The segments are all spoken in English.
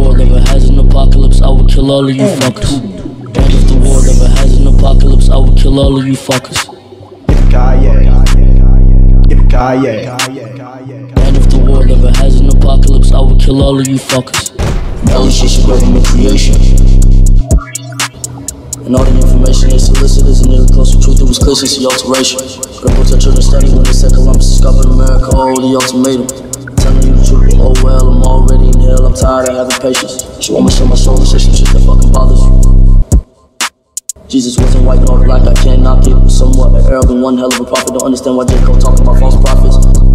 world ever has an apocalypse, I would kill all of you fuckers. And if the world ever has an apocalypse, I would kill all of you fuckers. And if the world ever has an apocalypse, I would kill all of you fuckers. Allegation government creation. And all the information they solicited is near close to truth, it was clear since the alteration. Could've put your children study when they said Columbus discovered America, oh, the ultimatum. Telling you the truth, oh well, I'm already in hell, I'm tired of having patience. She want me to show my soul and say some shit that fucking bothers you. Jesus wasn't white nor black, I can't knock it. Somewhat an arrogant, one hell of a prophet. Don't understand why J. Cole talking about false prophets.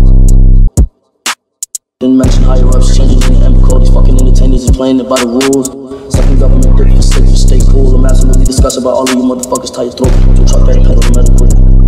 Didn't mention higher ups, changing in the ember code. These fucking entertainers is playing it by the rules. Sucking government dick for sake for state cool. I'm absolutely disgusted about all of you motherfuckers. Tie your throat, don't try better pedal the medical.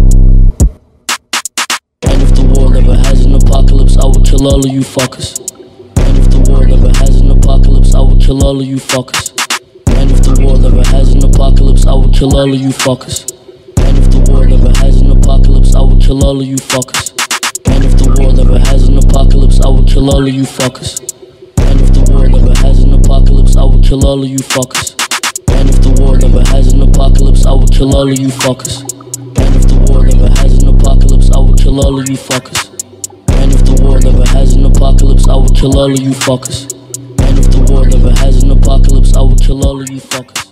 And if the world ever has an apocalypse, I would kill all of you fuckers. And if the world ever has an apocalypse, I would kill all of you fuckers. And if the world ever has an apocalypse, I would kill all of you fuckers. And if the world ever has an apocalypse, I would kill all of you fuckers. And if the world ever has an apocalypse, I would kill all of you fuckers. And if the world ever has an apocalypse, I would kill all of you fuckers. And if the world ever has an apocalypse, I would kill all of you fuckers. And if the world ever has an apocalypse, I would kill all of you fuckers. And if the world ever has an apocalypse, I would kill all of you fuckers. And if the world ever has an apocalypse, I would kill all of you fuckers.